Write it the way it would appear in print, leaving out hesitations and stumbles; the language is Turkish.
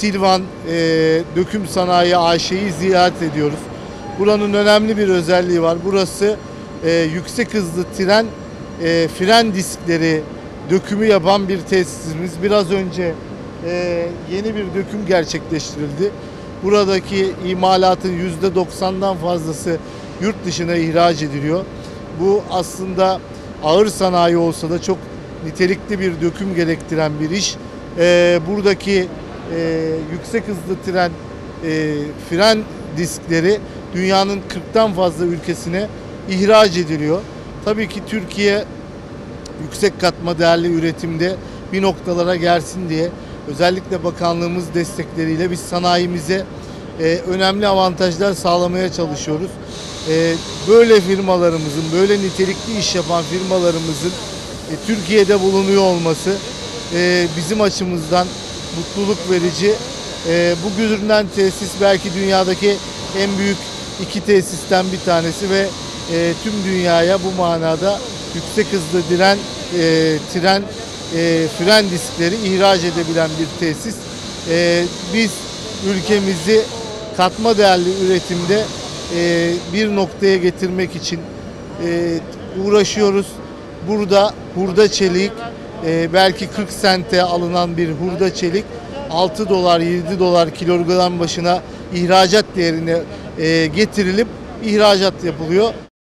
Silvan Döküm Sanayi AŞ'yi ziyaret ediyoruz. Buranın önemli bir özelliği var. Burası yüksek hızlı tren fren diskleri dökümü yapan bir tesisimiz. Biraz önce yeni bir döküm gerçekleştirildi. Buradaki imalatın %90'dan fazlası yurt dışına ihraç ediliyor. Bu aslında ağır sanayi olsa da çok nitelikli bir döküm gerektiren bir iş. Buradaki yüksek hızlı tren fren diskleri dünyanın 40'tan fazla ülkesine ihraç ediliyor. Tabii ki Türkiye yüksek katma değerli üretimde bir noktalara gelsin diye özellikle bakanlığımız destekleriyle biz sanayimize önemli avantajlar sağlamaya çalışıyoruz. Böyle firmalarımızın, böyle nitelikli iş yapan firmalarımızın Türkiye'de bulunuyor olması bizim açımızdan mutluluk verici. Bu görünen tesis belki dünyadaki en büyük 2 tesisten bir tanesi ve tüm dünyaya bu manada yüksek hızlı tren fren diskleri ihraç edebilen bir tesis. Biz ülkemizi katma değerli üretimde bir noktaya getirmek için uğraşıyoruz. Burada hurda çelik belki 40 sente alınan bir hurda çelik 6 dolar 7 dolar kilogram başına ihracat değerine getirilip ihracat yapılıyor.